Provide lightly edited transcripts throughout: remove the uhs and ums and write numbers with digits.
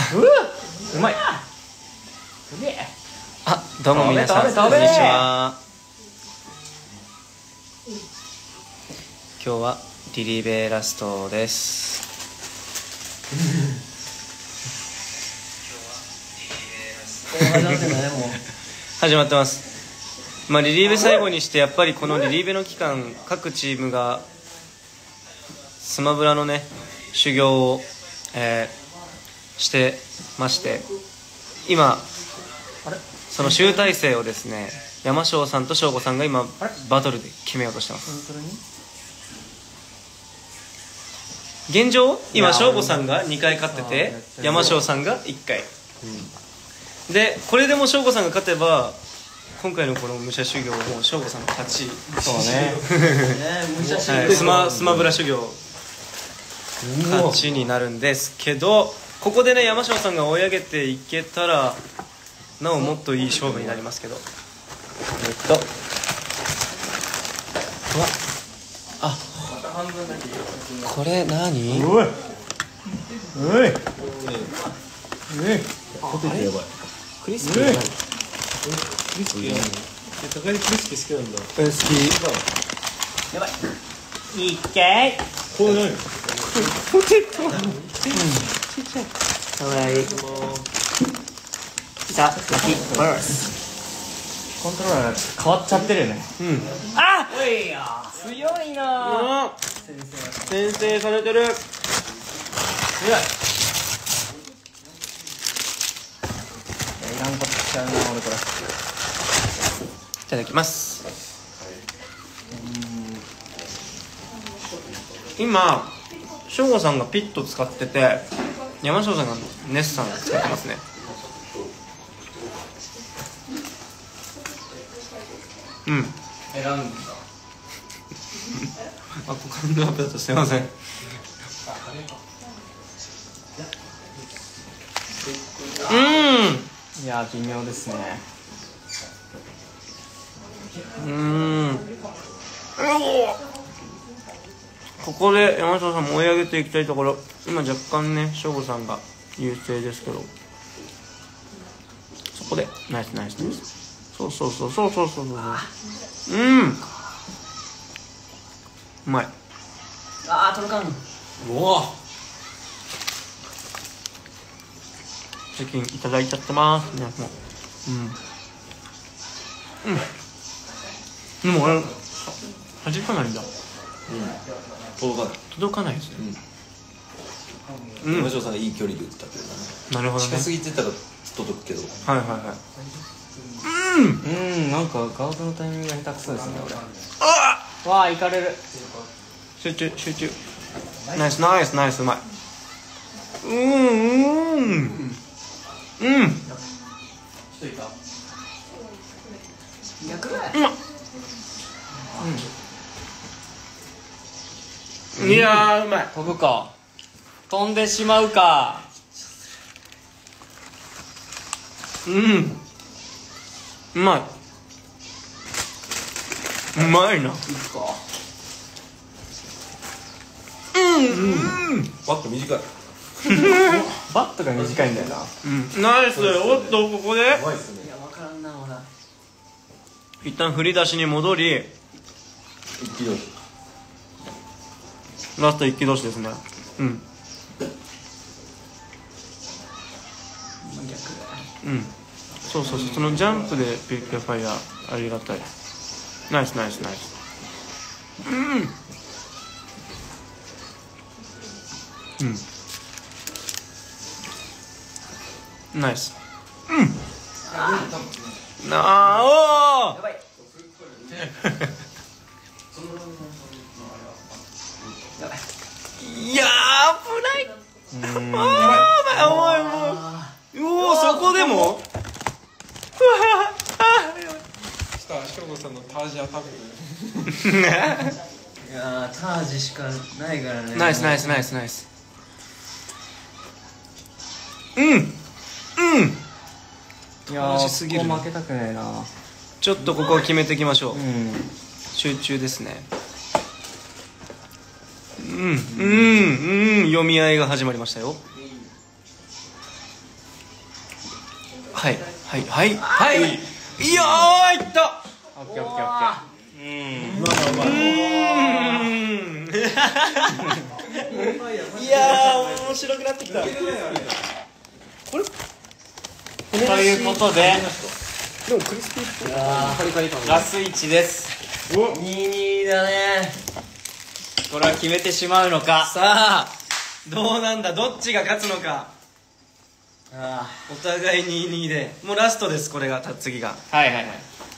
うまい。すげえ。 あ、どうも皆さん、こんにち食べは。今日はリリベラストです。始まってます。まあリリーベ最後にしてやっぱりこのリリーベの期間各チームがスマブラのね修行を、してまして今その集大成をですね山椒さんと翔吾さんが今バトルで決めようとしてます。現状今翔吾さんが2回勝ってて山椒さんが1回、でこれでも翔吾さんが勝てば今回のこの武者修行も翔吾さんの勝ち。 そうね。 スマブラ修行勝ちになるんですけど、ここでね山椒さんが追い上げていけたらなおもっといい勝負になりますけど、あ、これ何？ おいおいおい。 ポテトやばい。 クリスピーじゃない？ クリスピー高木クリスピー好きなんだ。 好き。 やばい。いっけい。 これ何？ ポテト。ちっちゃい。かわいい。 さあ、先バース。コントローラーが変わっちゃってるよね。あ、おいや。強いな。 先制されてる。 強い。いらんことしちゃうな俺これ。 いただきます。今翔吾さんがピット使ってて山椒さんがネスさん使ってますね。 選んだ。 あ、股間のアップだとすいません。 いや微妙ですね。 ここで山下さんも追い上げていきたいところ。今若干ね翔吾さんが優勢ですけど、そこでナイスナイスナイス。そううまい。 あー届かん。 うわ。 チキンいただいちゃってますね。もうでも俺弾かないんだ。届かないですね。 山椒さんがいい距離で打ったけどなるほどね。 近すぎてたら届くけど。 はいはいはい。 なんかガードのタイミングが下手くそですね俺。わあいかれる。 集中ナイスナイスナイス。うまい。 人いた。逆。 いやーうまい。 飛ぶか飛んでしまうか。 うまい。うまいな。 バット短い。 バットが短いんだよな。 ナイス。おっとここでうまいっすね。 いや分からんなまだ。 一旦振り出しに戻り一気同士。 ラスト一騎同士ですね。そうそのジャンプでピックファイヤーありがたい。ナイスナイスナイス。ナイス。おお。 やばい。やばい。 いやー危ない。おおそこでも翔吾さんのタージアタック。 いやタージしかないからね。 ナイスナイスナイスナイス。 いや楽しすぎる。 ここ負けたくないな。 ちょっとここを決めていきましょう。集中ですね。読み合いが始まりましたよ。 はいはいはいいやーいった。 オッケーオッケーオッケー。 いやー面白くなってきた。これということででもクリスピーっぽいカリカリ感ラス1です。2-2だね。これは決めてしまうのか。 さあどうなんだ、どっちが勝つのか。お互い2-2でもうラストです。これが次がはいはいはい。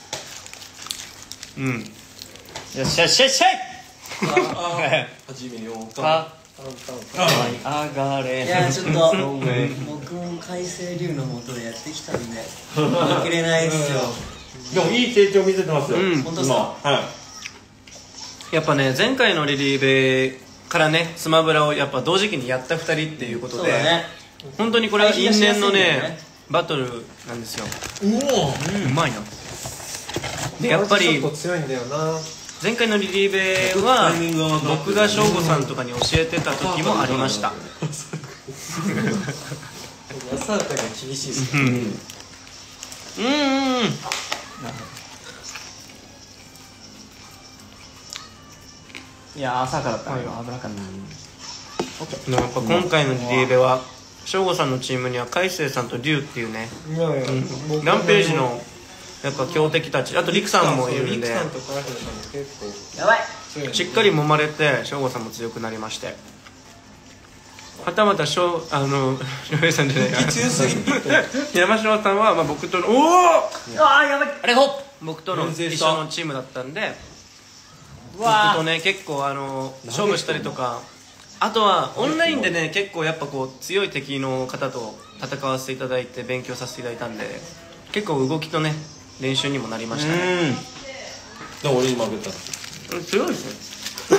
うんよっしゃよっしゃよっしゃい。 始めようかか。 上がれ。 いやちょっと僕も海星龍の下でやってきたんで負けれないっすよ。 でもいい成長見せてますよ。 うん本当っすか。 はやっぱね前回のリリーベからねスマブラをやっぱ同時期にやった2人っていうことで、 そうだね。 本当にこれは因縁の対比がしやすいんだよねねバトルなんですよ。 い。 うまいな。でやっぱりちょっと強いんだよな。 前回のリリーベは僕が翔吾さんとかに教えてた時もありました。 朝が厳しいですうんいや朝からだったね。危なかった。 でもやっぱ今回のリリーベは翔吾さんのチームには海星さんと龍っていうね、 いやいやランページのやっぱ強敵たち、あとリクさんもいるんでさんとカラフルさんも結構やばい。 強い。 しっかり揉まれて翔吾さんも強くなりまして、はたまた翔平さんじゃないか強すぎる。 山城さんはまあ僕とのああやばい。 あれほっ。 僕との遠征した一緒のチームだったんで、 うわ僕とね結構勝負したりとか、あとはオンラインでね結構やっぱこう強い敵の方と戦わせていただいて勉強させていただいたんで、結構動きとね練習にもなりましたね。 でも俺に負けた。 強いです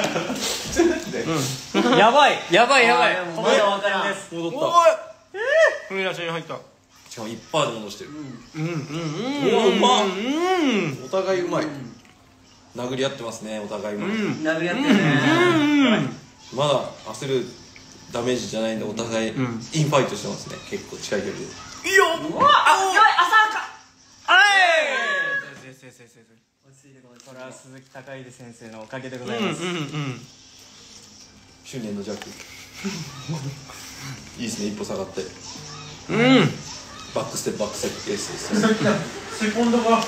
ね。 やばいやばいやばい。 まだわかりです。 戻っおい踏み出しに入った。 た。しかも1%で戻してる。 うまっんお互いうまい。殴り合ってますね、お互い今。 殴り合ってるね。 まだ焦るダメージじゃないんで、お互いインファイトしてますね。結構近い距離で。 いいよ。 うわあやばい朝か。 これは鈴木孝秀先生のおかげでございます。 執念のジャック。いいですね、一歩下がって。バックステップ、バックステップ、エースです。 セコンドが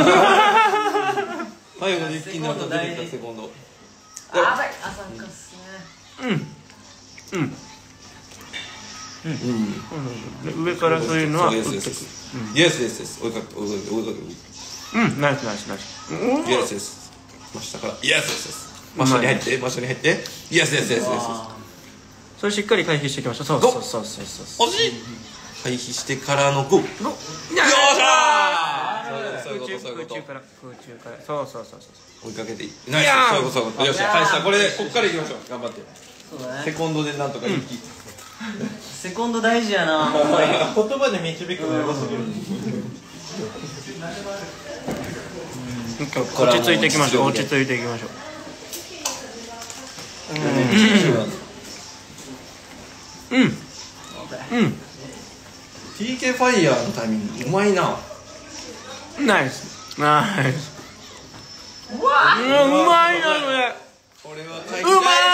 最後の一気になった出てきたセコンド。 あやばい朝かっすね。 上からそういうのは打ってく。 イエスです追いかけ追いかけナイスナイスナイス。 イエスです真下からイエスです真下に入って真下に入ってイエスですそれしっかり回避していきましょう。そうそうそうそう。 惜しい回避してからのゴーよっしゃーそういうことそういうこと空中からそうそうそうそう。 追いかけていいナイスそういうことよっしゃ返したこれでこっからいきましょう頑張ってそうだね。 セコンドでなんとか一気セコンド大事やな。 言葉で導くのやばすぎる。 落ち着いていきましょう。落ち着いていきましょう。 TK ファイヤーのタイミングうまいなナイスナイス。うまいなこれ。 これはうまい。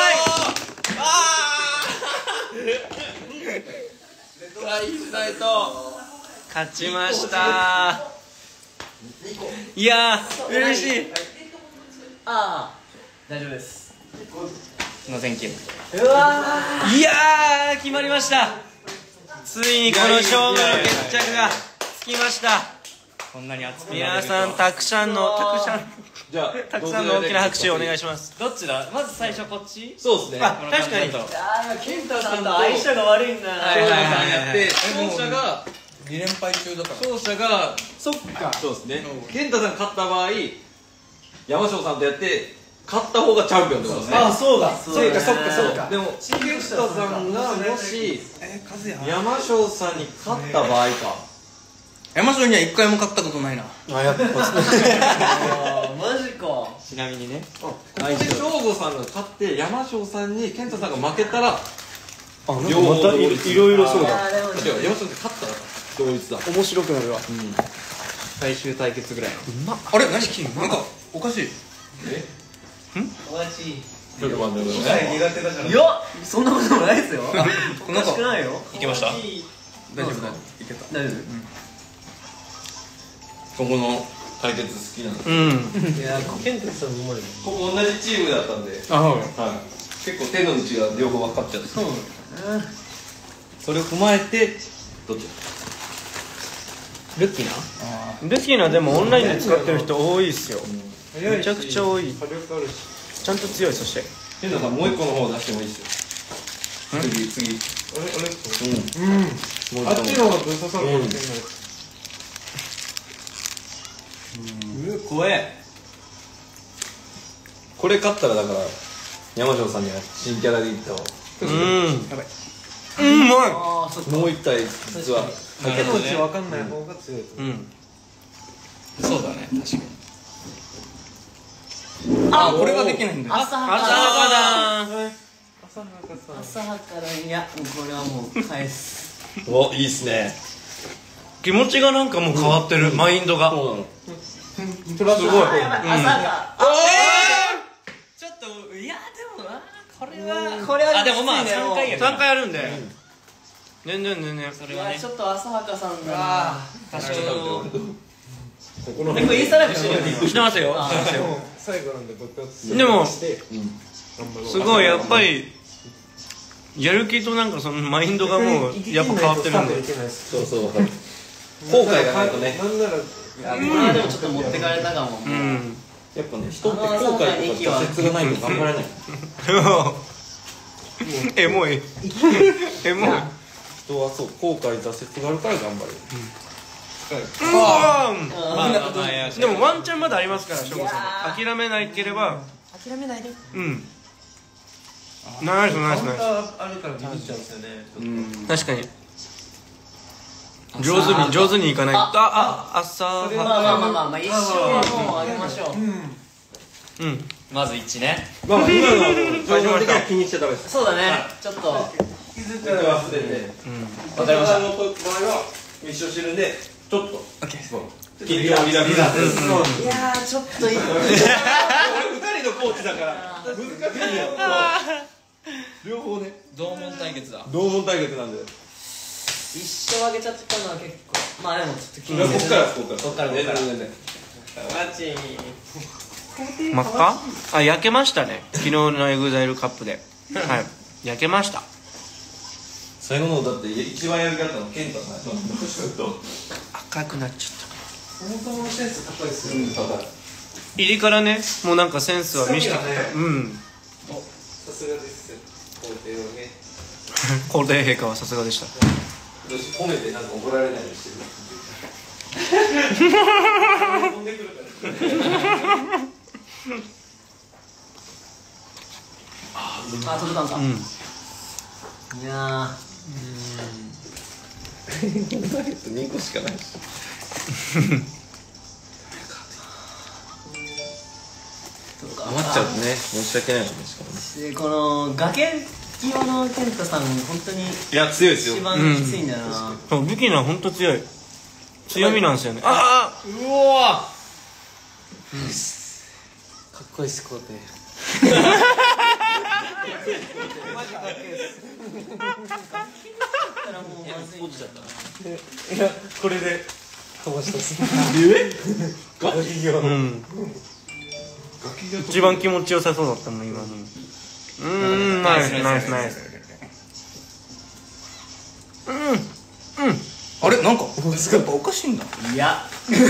勝ちましたいやー嬉しい。 ああ大丈夫です。 すいません記録。 うわいやー決まりました。ついにこの勝負の決着がつきました。 こんなに熱くなれ皆るとはさんたくさんのじゃあたくさんの大きな拍手をお願いします。 どっちだ。まず最初こっち。 そうですねあ確かにこの感じだとあ今健太さんと相性が悪いんだな。 はいはいはいやって勝者が 2連敗中だから。 勝者がそっかそうですね健太さん勝った場合山椒さんとやって勝った方がチャンピオンってことですねあ、そうだ。 そうだねそっかそっか。 でも健太さんがもし山椒さんに勝った場合か山椒には一回も勝ったことないな。 あやっぱあマジか。 ちなみにね。 ここで省吾さんが勝って山椒さんに健太さんが負けたらあなんかまたいろいろそうだ。 あでも違う山椒さん勝ったら同一だ。 面白くなるわ。 最終対決ぐらいのあれ何なんかおかしい。 ちょっと待ってください。 苦手だからいやそんなこともないですよおなんかしかくないよいけました。大丈夫だ。いけた。 大丈ここの対決好きなんです。 うん。 いやケンタさんもまでここ同じチームだったんで、結構手の内が両方分かっちゃって。 夫そうそれを踏まえてどっち？ ルッキーなルキーナでもオンラインで使ってる人多いっすよ。めちゃくちゃ多い。ちゃんと強い。そしてケンタさんもう一個の方出してもいいですよ。次。 あっちの方がぶっ刺さるかもしれない。 怖えこれ勝ったらだから山城さんには新キャラでいったわ。 うまい。 ああそっかもう一体実は手の内分かんない方が強い。 そうだね確かにあ、これができないんだよ。 浅はか浅はかだ。 浅はかだいやこれはもう返すお、いいっすね。 気持ちがなんかもう変わってる。マインドが。 そうなの。 すごい。 浅はかちょっといやでもなこれはあでもまあきついね 3回や 3回やるんで。全然。 いやちょっと浅はかさんが多少この結構インスタライブしてるよねしてますよ。 最後なんで爆発でもしてすごいやっぱりやる気となんかそのマインドがもうやっぱ変わってるんで。 そうそう、わかる。後悔がないとね。 なんならこれはでもちょっと持ってかれたかもうん。 やっぱね、人って後悔とか挫折がないと頑張れない。 エモい。エモい。 人はそう、後悔挫折があるから頑張れる。 でもワンチャンまだありますから、しょうこさん。諦めなければ。 諦めないでうん。ナイス。 あるからビビっちゃうんですよね。 確かに。上手にいかないと。朝は。 まあ一生はもうあげましょうまず1ね。 まあ、今のは最初的には気にしちゃダメです。 そうだねちょっと気づいたら忘れて。 わかりましたの場合は、密集してるんで、ちょっと。気量をリラックス。 いやーちょっといい俺二人のコーチだから難しいよ。両方ね。 同門対決だ。 同門対決なんで。 一生あげちゃったのは結構まあでもちょっと気にこっから全然真っ赤？あ、焼けましたね。昨日のエグザイルカップで。はい。焼けました。 最後のだって一番やる気あったのケンタさん。 赤くなっちゃった。 そもそものセンス高いですよ。 入りからね、もうなんかセンスは見せてきた。うん。 さすがです。工程をね。 皇帝陛下はさすがでした。 褒めてなんか怒られないようにしてる。飛んでくるから。 届かんかうん。 いや 2個しかないし。余っちゃうとね、申し訳ないよね、しかもね。 でこの崖際の健太さん本当にいや、強いですよ。 一番きついんだよなそう、ビキナは本当強い。強みなんですよね。 うわかっこいいです工程。いやこれで飛ばしたっす。ガキ業の。 一番気持ちよさそうだったの今の。ナイス。 あれなんかやっぱおかしいんだ。 いや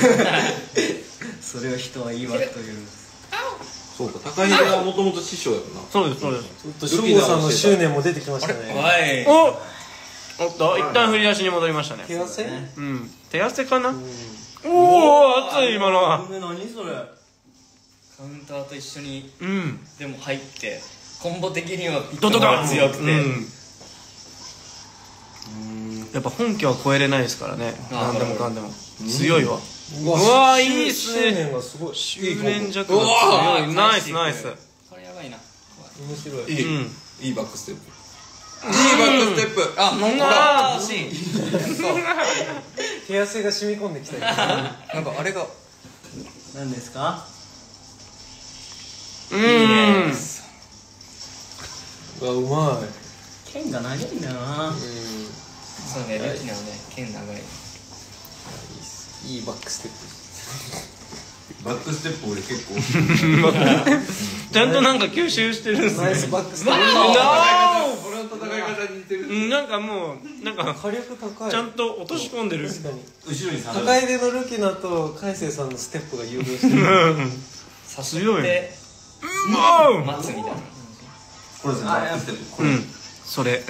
それを人は言い訳というそうか、高秀はもともと師匠やからな。 そうです。 ちょっと翔吾さんの執念も出てきましたね。 おいおっと、一旦振り出しに戻りましたね。 手汗？ うん。手汗かな。おお、熱い今のは。 何それカウンターと一緒にうん。 でも入ってコンボ的にはドドドン強くて、 やっぱ本家は超えれないですからね。 あー何でもかんでも強いわ。うわー、いいっす執ね。 念がすごい。 執念弱が強い。ナイス。 これやばいな。 面白い。 いい、 うん。 いいバックステップ。 バックステップ。あ、ほら惜しい。 手汗が染み込んできたよ。 なんかあれが何ですか？ いいね。 うわ、うまい。 剣が長いんだよな。 そうね、ルキナのね、剣長い。 いいバックステッバックステップ俺結構ちゃんとなんか吸収してるんですプ。ナイスね。 バックステッ俺の戦い方に似てる。 うん、なんかもうなんかプ。火力高い。 ちゃんと落とし込んでる。 確かに。 後ろに下高い出のルキナと海星さんのステップが融合してる。 強いね。 待つみたいな。 これですね、バックステップ。 うん、それ。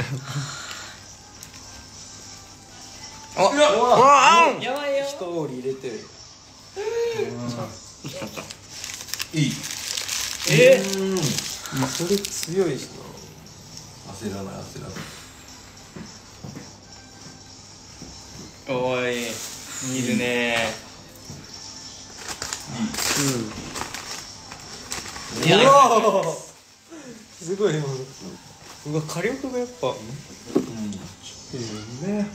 やばいよ。 一通り入れて。 いい。 それ強いし焦らない焦らない。 おい、見るね。いや、 な。うわーすごい今の。うわ、火力がやっぱ。いいね。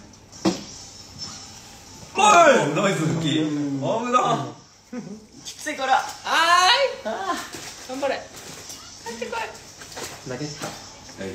おい、ナイス復帰。危な。 きついから。あーい。頑張れ。帰ってこい。 投げた。 はい。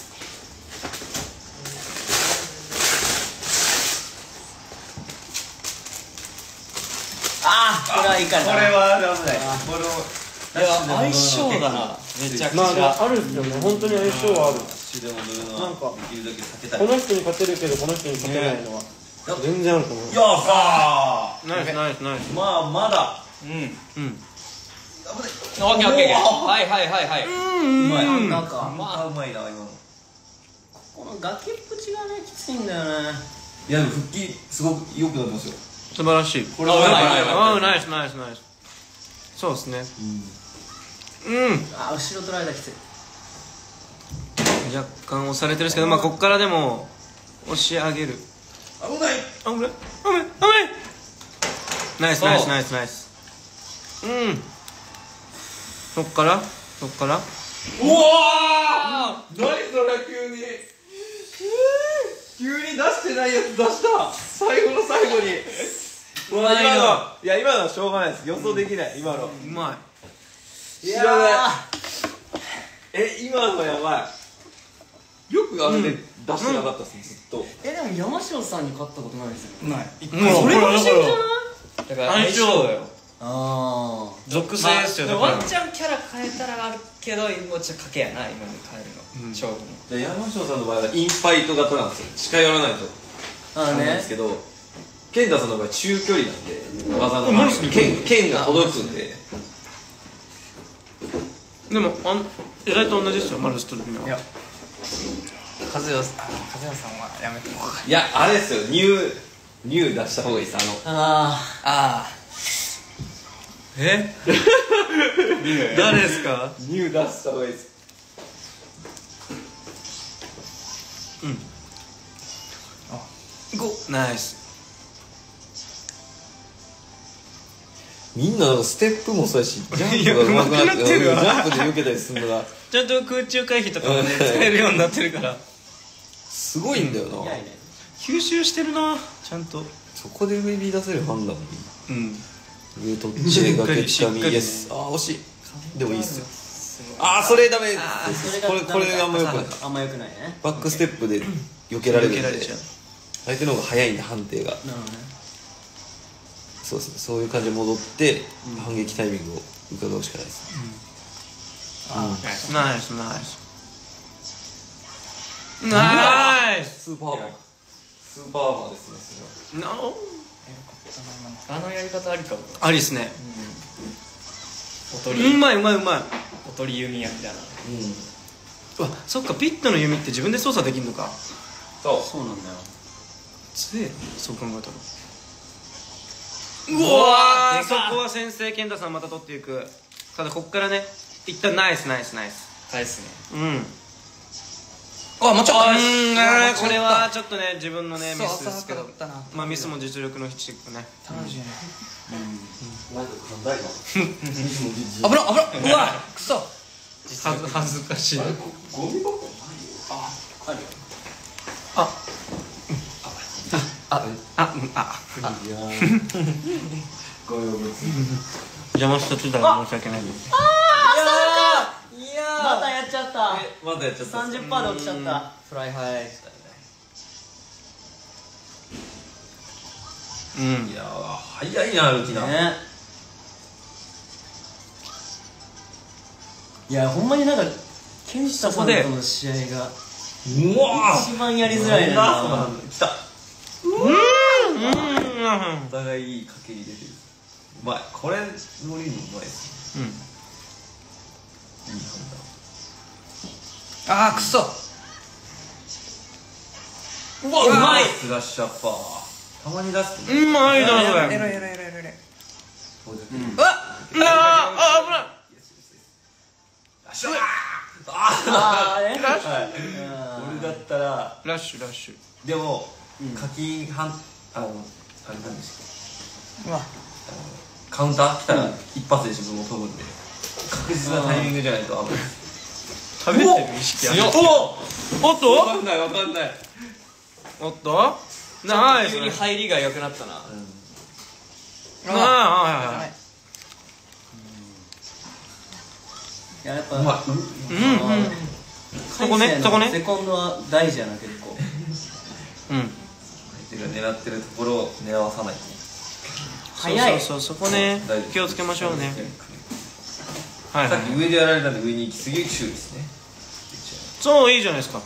これはいいからな。 これは危ない。これをいや、相性だな。めちゃくちまゃ。 あ、あるんですよね。本当に相性はある。 でも塗るのなんかはできるだけ避けたい。 この人に勝てるけど、この人に勝てないのは。全然あると思う。 よっしゃナイスナイスナイス。 ー。まあまだうん。 うん。 オッケーオッケー。はいはいはいはい。 うまい。 なんかうまいな今の。 この崖っぷちがねきついんだよね。 いやでも復帰すごく良くなってますよ。 素晴らしい。 これはああ、ナイスナイスナイス。そうですね。うん。 後ろ取られたらきつい。 若干押されてるんですけど、まあここからでも押し上げる。 危ない。 あ、危ない危ない危ない。ナイスナイスナイスナイス。うん。そっからそっから。 うわー。何それ急に。急に出してないやつ出した。最後の最後に。うわ今のいや今のはしょうがないです。予想できない。今の。 うま知らない。今のやばい。よくあれで出してなかったですずっと。 でも山椒さんに勝ったことないですよ。 ない。 い。もうそれが不思議じゃない？ だから相性だよ。 あ属性ですよ。だからワンチャンキャラ変えたらあるけど、もうちょっと賭けやな、今の変えるの。勝負の。 で山椒さんの場合はインファイト型なんですよ。近寄らないとなんであねすけど、健太さんの場合中距離なんで技の剣が届くんで。 でも意外と同じですよ。マルスとルミナ。 いや、和代さんはやめてもらいやあれですよ。ニュー出した方がいいです。 ああえ？誰ですか？ ニュー出した方がいいです。 5ナイス。 みんななんかステップもそうやし、ジャンプが上手くなってジャンプで避けたりするのがちゃんと空中回避とかもね使えるようになってるからすごいんだよな。 早いね。 吸収してるなちゃんと。 そこで上に出せる判断もいい。 うん上取って崖つかみ、イエス。あー惜しい。でもいいっすよ。あーそれダメです。これがあんまよくない。 あんま良くないね。 バックステップで避けられるんで避けられちゃう。 相手の方が早いんで判定が。 なるほどね。 そうですね。そういう感じで戻って反撃タイミングを伺うしかないです。 ナイスナイスナイス。 スーパーマン。スーパーマンですね。 なあのやり方ありかも。 ありっすね。 おとりうまいうまいうまい。 おとり弓矢みたいな。 うわそっかピットの弓って自分で操作できるのか。 そう。 そうなんだよ。 強えそう考えたら。 うわーそこは先制健太さんまた取っていく。ただこっからね一旦ナイスナイスナイス。 返すね。 うんあ、もうちょっとこれはちょっとね自分のねミスですけどそう浅かったなまあミスも実力の一部ね。 なんか寛大な。 危なうわくそ恥ずかしい。 ゴミ箱あるよ。 ご用物邪魔しちゃってたら申し訳ないです。 いやまたやっちゃった。 まだやっちゃった。 30% で起きちゃった。 フライハイいやー早いな歩きな。 ね。いやほんまになんか健太さんとの試合がうわ一番やりづらいな。 来た。お互いいいかけ入れてる。うまい。これノリにうまいです。いい判断。 あーくそ。 うわうまい。スラッシュアッパー。たまに出すと。 うまいなそれ。 エロエロエロエロ。 危ない。 俺だったらラッシュラッシュ。 でも課金あれなんですか。カウンター来たら一発で自分も飛ぶんで確実なタイミングじゃないと危ない。 食べてる意識ある。おっとわかんないわかんない。 おっとナイス。 急に入りが良くなったな。 いややっぱうまい。 そこねそこね。 セコンドは大事やな結構。 相手が狙ってるところを狙わさないと。 早い。そうそこね気をつけましょうね。はいさっき上でやられたんで上に行き過ぎ注意ですね。 そういいじゃないですか。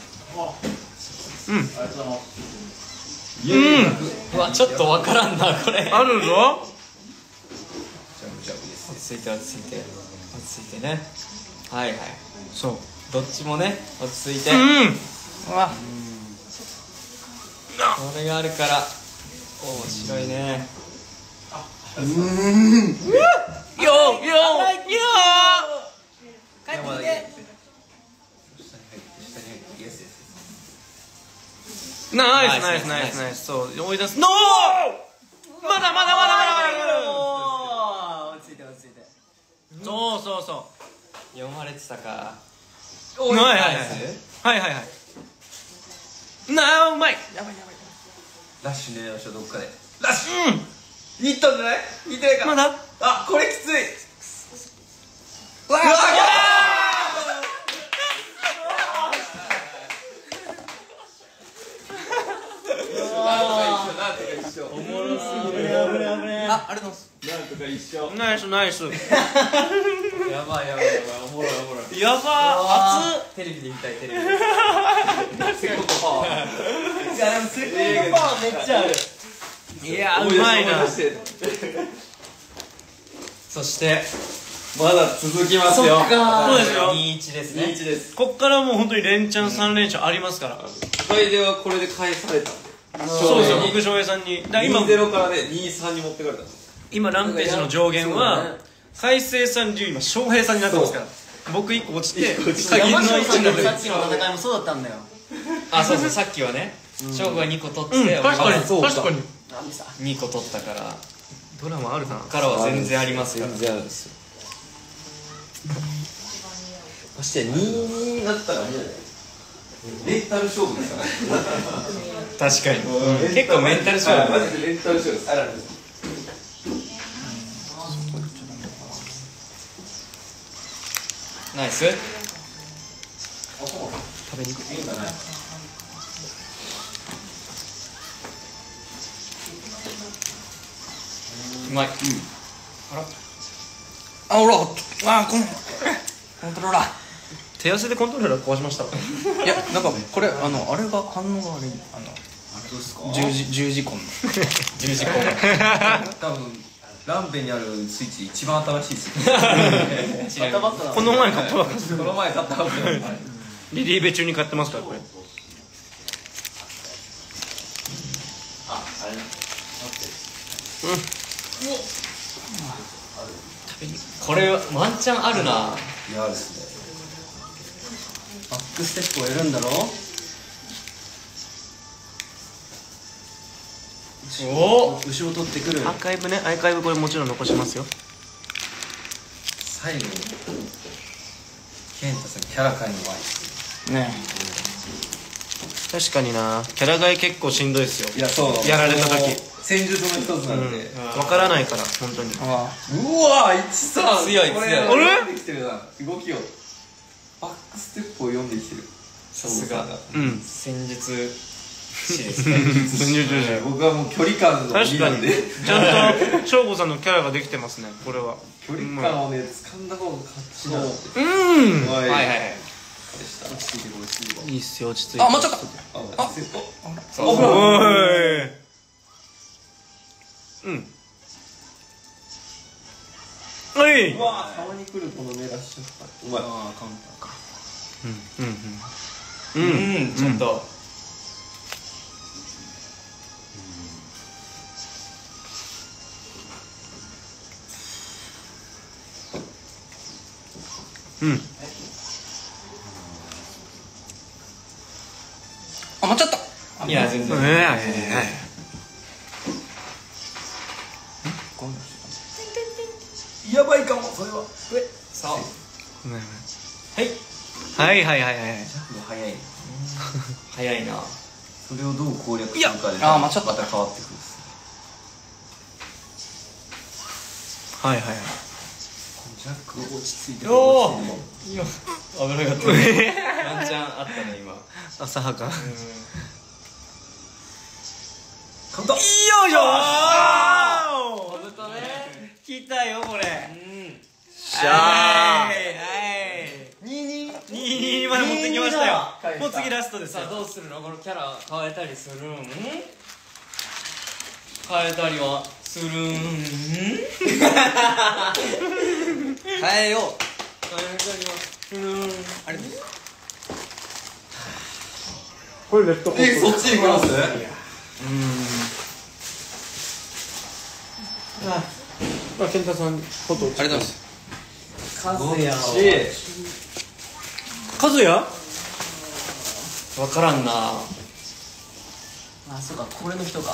うわちょっとわからんなこれ。 あるぞ。 ジャブジャブです。 落ち着いて落ち着いて落ち着いてね。はいはい。 そう。 どっちもね落ち着いて。うわ。これがあるから面白いね。 よ帰ってきて。 ナイスナイスナイスナイス。そう追い出す。ノー。まだ落ち着いて落ち着いて。 そうそうそう。 読まれてたか。 はいはいなあうまい。 ラッシュ狙いましょうどっかで。ラッシュ。いったんじゃない？いってないか。 まだ。 あこれきつい。うわおもろすぎる。 ありがとうございます。 なんとか一緒。 ナイスナイス。 やばいおもろいおもろい。 やば熱っ。 テレビで見たいテレビ。 セコンドパワー。 いやでもセコンドパワーめっちゃある。 いやうまいな。 そしてまだ続きますよ。 そうですよ。 2-1ですね。 2-1です。 こっからもう本当に連チャン3連チャンありますから。 楓はこれで返されたんで。 そうですよ。僕翔平さんに。だから今 2-0からね2-3に持ってかれたんです。 今ランページの上限は海星さん龍今翔平さんになってますから。僕1個落ちて限りの山下さん 1になる。 のさっきの戦いもそうだったんだよ。 あそうそうさっきはね翔吾が2個取って確かにそうか確かに。 2個取ったからドラマあるな。 からは全然ありますから。 全然あるんですよ。そして2-2になったらもうレンタル勝負ですからね。 確かに結構メンタル勝負。 マジでレンタル勝負です。 ナイス。 食べにくい。 うまい。 あほらこのコントローラー。手汗でコントローラー壊しました。 いやなんかこれあれが反応が悪い十字コンの十字コン。 多分ランペにあるスイッチ一番新しいですよ。 この前買ったばっかこの前買ったばっかり。 リリーベ中に買ってますからこれ。 これワンチャンあるな。 いやですね。 バックステップをやるんだろ。 おお。 後ろ取ってくる。 アーカイブね。アーカイブこれもちろん残しますよ。 最後に健太さんキャラ変えるのうまいですね確かにな、キャラ替え結構しんどいですよ。 いやそうやられた時戦術の一つなんで、 わからないから本当に。 うわー13 強いこれ強い読んできてるな、動きをバックステップを読んできてる。 さすがうん戦術師ですね。 僕はもう距離感の確かになんでちゃんと省吾さんのキャラができてますね、これは。 距離感をね掴んだ方が勝ちなんで。 うんはいはいはいはい。 落ち着いて落ち着いて。 いいっすよ、落ち着いて。 あ、間違った。 あ、セット。 そうおーい。うん。おい。 うわー、たまに来るこの目出しちゃった。うまい。 ああ、カウンターか。 うんちょっと。 うんあ、間違った。いや、全然。 やばいかも、それは。 そう。 はいはいはいはい。 早い。 早いな。 それをどう攻略するかで、 あー間違ったまた変わってくる。 はいはいはい。 ジャック落ち着いて。 おお。今、危なかった。ワンチャンあったね、今。 浅はか。よカウンター。 いしょー。 小豚ね。 来たよこれ。 しゃ 2-2まで持ってきましたよ。もう次ラストですよ。 さあ、どうするの？このキャラ変えたりするん？変えたりはするん？変えよう。変えたりはするん。あれ？ これレッドホットそっちに行きます？ まあ健太さんホットありがとうございます。 カズヤをカズヤ？ わからんな。 あ、そうか、これの人か。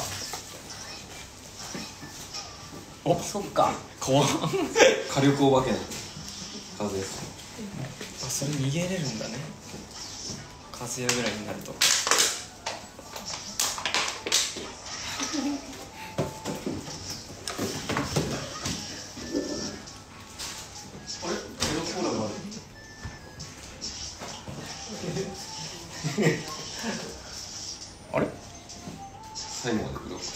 お、 そっか。 怖っ。 火力お化けの風です。 あ、それ逃げれるんだね。風やぐらいになると。あれ？ 最後までブロック。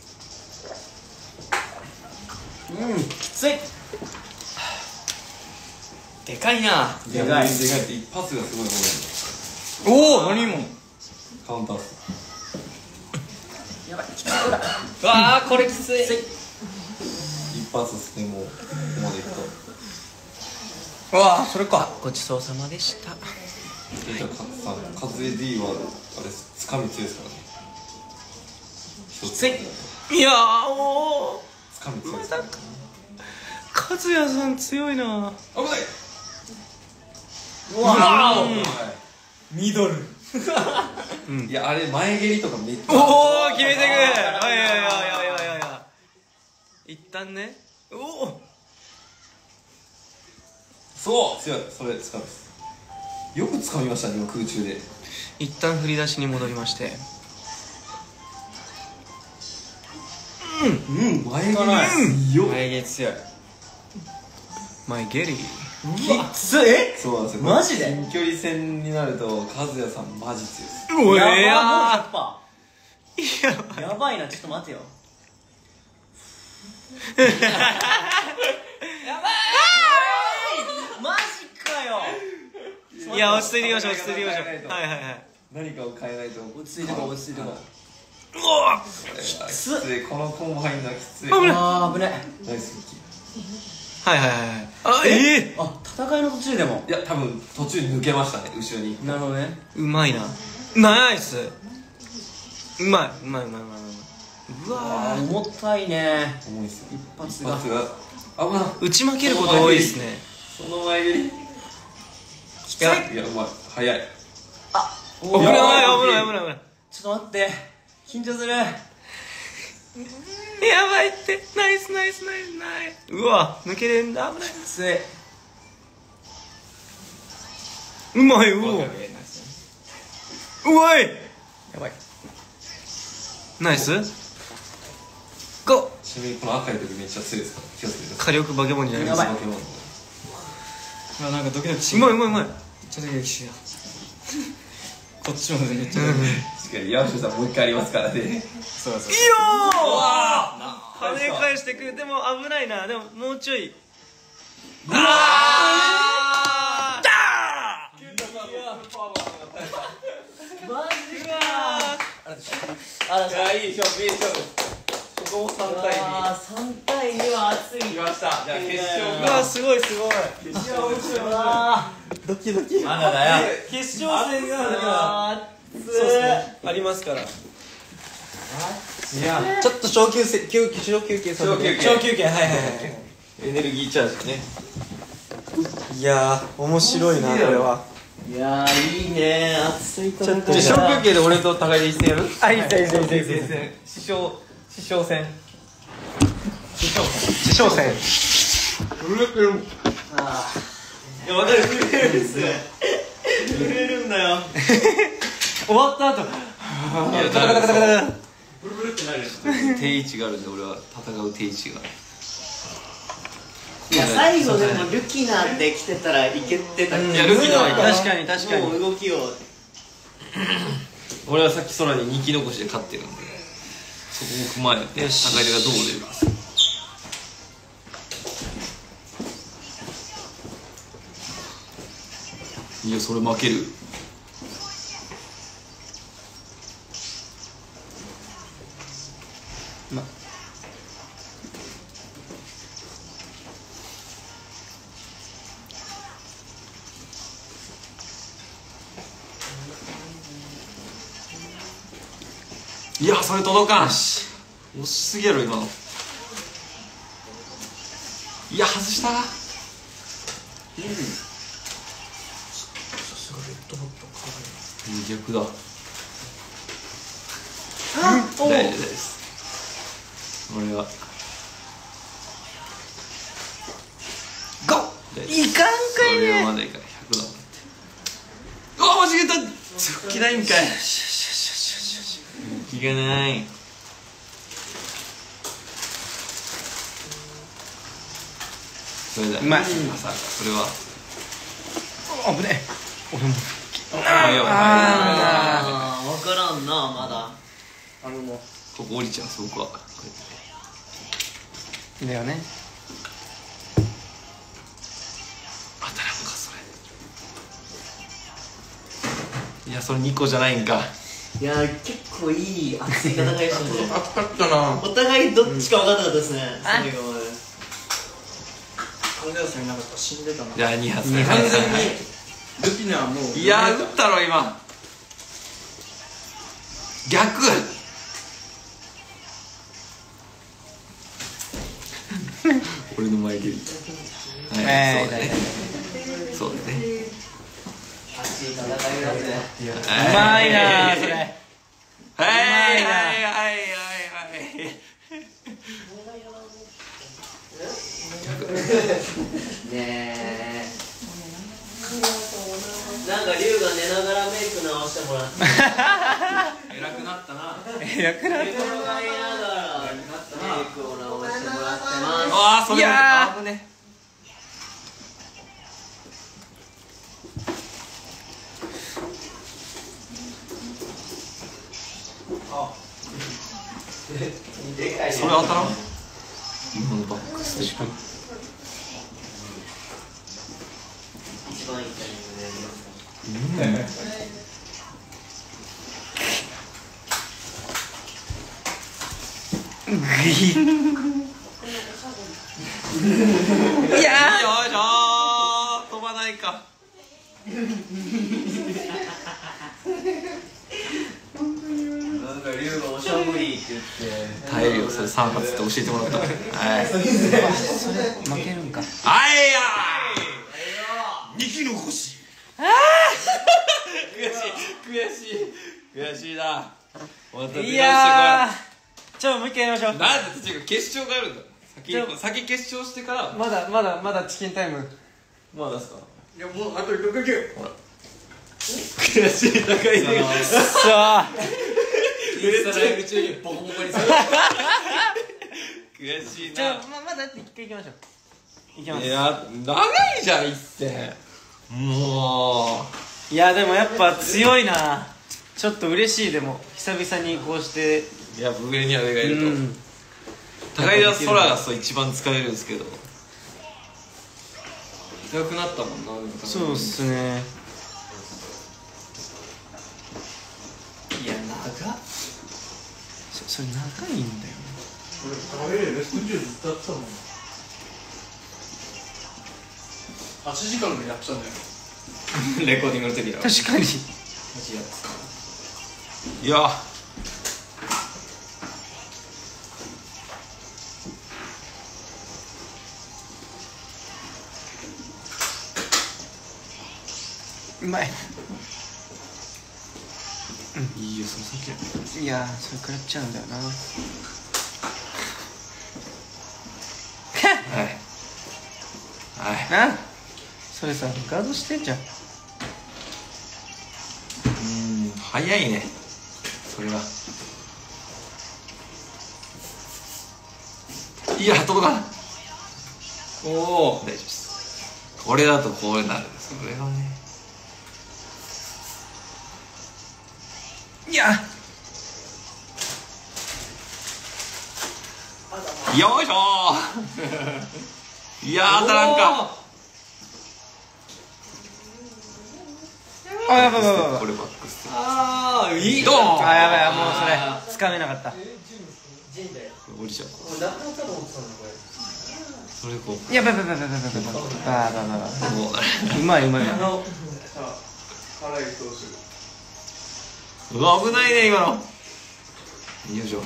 きつい。でかいな。 でかいって一発がすごいおお、何も。 カウンターっす。 やばい、来た、ほら。 うわあ、これきつい。 一発っすね、もうここまでいくと。 うわあ、それか。 ごちそうさまでした。 じゃあカズエ D はあれつかみ強いですからね。 きつい。 いやーおー、 つかみ強いですからね。 カズヤさん強いな。 危ない。 うわあ、 ミドル。いや、あれ前蹴りとかめっちゃ。 おお、決めてく。はい一旦ね。おお。 そう強い、それつかみです。よくつかみましたね、今空中で。 一旦振り出しに戻りまして。 前蹴り強い。 前蹴り強い。 前ゲリー。 きつい。 そうなんですよ。 マジで近距離戦になると和也さんマジ強いです。 おやばい、 やもう100%。やばいな、ちょっと待てよ。マジかよ。 いや、落ち着いていきましょう、落ち着いていきましょう。はいはいはい。 何かを変えないと。 落ち着いてこう、落ち着いてこう。 きつい、このコンボ入んのはきつい。 あー、危ない。 ナイスはいはいはい。あ、えあ、戦いの途中でも。 いや、多分途中抜けましたね、後ろに。 なるほどね。 うまいな。ナイス。うまい。うわあー、重たいね。 重いっすよ。 一発が。 一発が。危ない。 打ち負けること多いですね。 その前蹴り。いや、うまい。早い。 危ない危ない。 ちょっと待って。緊張する。 やばいって。ナイス。うわ、抜けれんだ。危ない。 きつい。 うまい、うわ。うまい。 やばい。 ナイスゴちなみにこの赤い時めっちゃ強いですから気をつけてくだ火力バケモンになります。 さい。ポケモンうわ、なんかドキドキしうまいうまいうまい。 めっちゃドキドキしてる。こっちもめっちゃドキドキ。 確かに山下さんもう一回ありますからね。 そうそう。 いいよー跳ね返してくる。でも危ないな。でももうちょい。あーだマジーうわあらさいい勝負いい勝負。ここも3対2。 3対2は熱い来ました。じゃあ決勝ーうわすごいすごい。 ドキドキ。 まだだよ。 決勝戦が熱いそうですねありますから。 いや、ちょっと小休憩させて。 小休憩小休憩、はいはいはい。 エネルギーチャージね。 いやー、面白いな、これは。 いやーいいね熱い戦いだ。 じゃあ小休憩で俺と高井で一戦やる？ あ、いいです、いいです、いいです。 師匠戦。 師匠戦。 いや、わかる、震えるんすよ。震えるんだよ。 終わった後。 いやだブルブルってなる。 定位置があるんで俺は戦う定位置が。 いや、最後でもルキナって来てたらいけてた。 いやルキナはいい確かに確かに。 もう動きを。 俺はさっき空に2機残しで勝ってるんで、そこを踏まえて高井がどう出るか。いやそれ負ける。いやそれ届かんし惜しすぎやろ今の。いや外した。逆だ。大丈夫です俺はいかんかいそれはね。 まだいいから100だもんって。あ間違えた。突起ないんかい。気がない。それだうまいまさかそれは危ね俺も。 あー、わからんな、まだ。 ここ降りちゃうんです僕は。こうやってだよね。 当たらんかそれ。いやそれ2個じゃないんか。 いや、結構いい熱い戦いでしたね。 熱かったな。 お互いどっちか分かんなかったですね、最後まで。 神田さんいなかったら死んでたな。 じゃあ2発完全にルキナはもう。 いや打ったろ今。逆。俺の前蹴り。はい、そうだね。そうだね。 熱い戦いだぜ。 うまいなそれ。 はいはいはいはいはい。 ねえ。なんか龍が寝ながらメイク直してもらって偉くなったな。 偉くなっ寝転がりながらメイクを直してもらってます。 ああそれいやー危ね。 でかいね。 それ当たらん。今のバックステップ。 一番いいタイミングでやりますか。 いやよいしょー飛ばないか。 なんか龍がおしゃぶりって言って耐えるよそれ3発って教えてもらった。はい。 それ負けるんか。 はいやー。2機の星。悔しいな。 いやーちょもう一回やりましょう。 なんで違う決勝があるんだ。先決勝してからまだチキンタイム。 まあ出すか。 いやもうあと1個悔しい高いね。 さあインスタライブ中にボコボコにされる悔しいな。 じゃあまだ一回行きましょう。行きます。 いや長いじゃん一戦。もいやでもやっぱ強いな。ちょっと嬉しい。でも久々にこうしてういや上には上がいると、 うん、 高井は空がそう一番疲れるんですけど強くなったもんな。 そうっすね。いや長っ。それ長いんだよ。 俺レスト中ずっとやってたもん。8時間ぐらいやってたんだよ。 レコーディングの時だろ。 確かに。 いやうまい。 いいよその先。 いやそれ食らっちゃうんだよな。 はいはい。 なそれさガードしてんじゃん。 早いねそれは。いや届かない。おお大丈夫です。これだとこうなる。それがね。 いやよいしょーいやー当たらんか。 あやばいやばいやばい。 これバックスああいいドーン。 あやばいもうそれつかめなかった。 陣だよ。 降りちゃう。 俺なくなったと思ってたんだこれ。 それこうやばいやばいやばいやばいやばいやばい。 もううまいうまい。 原井投手。 うわ危ないね今の。よいしょ。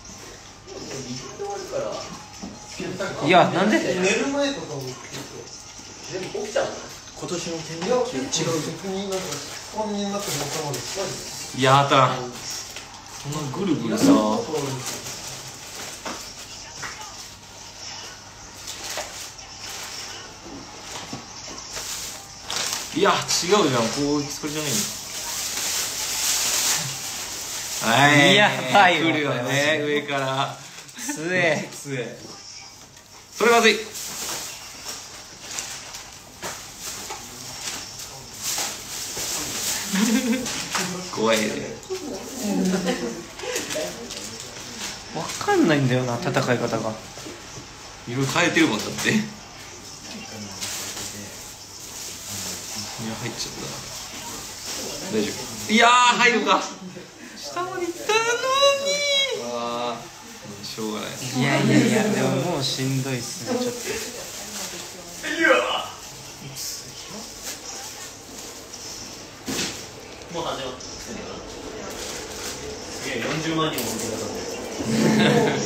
いやなんで。 寝る前とかも全部起きちゃうの。今年の天気違う。 逆になんか質問になってもったまでいや当たらん。そんなぐるぐるさ。いや違うじゃん。こうそれじゃないんだ。はいやばいわ来るよね上から。 すえそれまずい。怖いね。 わかんないんだよな戦い方が。 いろいろ変えてるもんだって。いや入っちゃった。大丈夫。いやー入るか。下まで行ったのに。ああしょうがない。 いやいやいやでももうしんどいっすねちょっもう始まった。すげえ40万人も見てくださって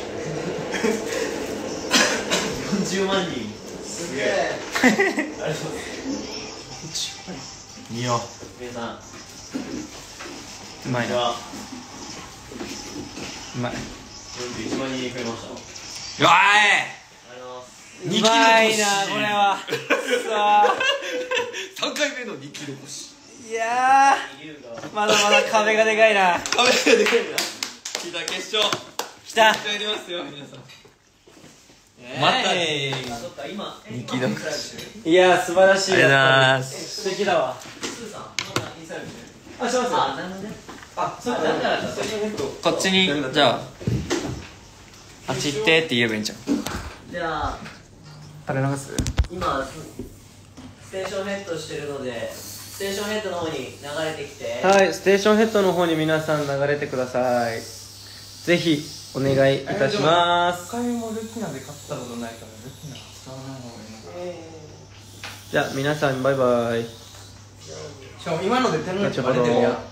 40万人すげえありがとうございますいや皆さんとうまいな。 こんにちは。 うまい。 41万人増えました。 うわありがとうございます。 うまいなこれは。さあ 3回目の2キロ越し。 いや龍がーまだまだ壁がでかいな。 カメラでかいな。来た決勝きた。 帰りますよ皆さん。 またあ、そっか今2 期読いやー素晴らしい。 ありがとうございやっぱります素敵だわ。 スーさんまだインスタグラムしてる。 あしますよ。 あ、なるほどね。 あそうか。 だからこっちにじゃああっち行ってって言えばいいんじゃん。 じゃああれ流す。 今ステーションヘッドしてるのでステーションヘッドの方に流れてきて。 はいステーションヘッドの方に皆さん流れてください。ぜひお願いいたします。 回もルキナで勝ったことないからルキナ使わない方がいいな。 じゃあ皆さんバイバイ。 しかも今ので天皇後ほど。